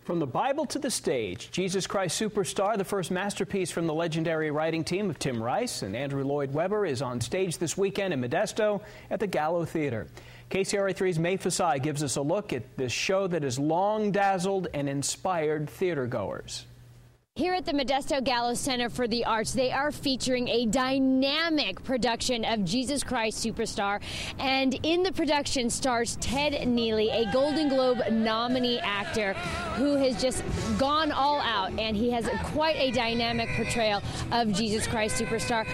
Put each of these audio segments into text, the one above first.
From the Bible to the stage, Jesus Christ Superstar, the first masterpiece from the legendary writing team of Tim Rice and Andrew Lloyd Webber, is on stage this weekend in Modesto at the Gallo Theater. KCRA3's May Fasai gives us a look at this show that has long dazzled and inspired theatergoers. Here at the Modesto Gallo Center for the Arts, they are featuring a dynamic production of Jesus Christ Superstar. And in the production stars Ted Neely, a Golden Globe nominee actor who has just gone all out, and he has quite a dynamic portrayal of Jesus Christ Superstar.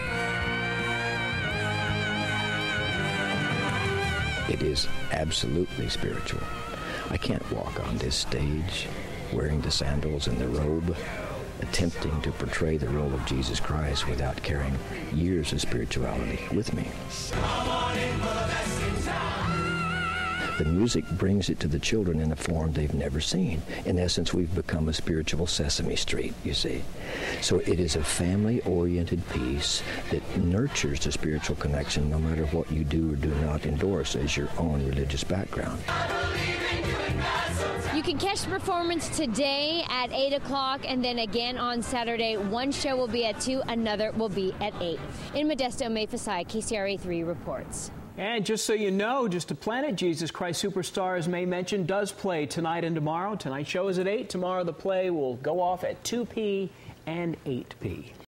It is absolutely spiritual. I can't walk on this stage wearing the sandals and the robe, attempting to portray the role of Jesus Christ without carrying years of spirituality with me. The music brings it to the children in a form they've never seen. In essence, we've become a spiritual Sesame Street, you see. So it is a family-oriented piece that nurtures the spiritual connection no matter what you do or do not endorse as your own religious background. You can catch the performance today at 8 o'clock and then again on Saturday. One show will be at 2, another will be at 8. In Modesto, May Fasai, KCRA3 reports. And just so you know, just to plan it, Jesus Christ Superstar, as May mentioned, does play tonight and tomorrow. Tonight's show is at 8. Tomorrow the play will go off at 2 p.m. and 8 p.m.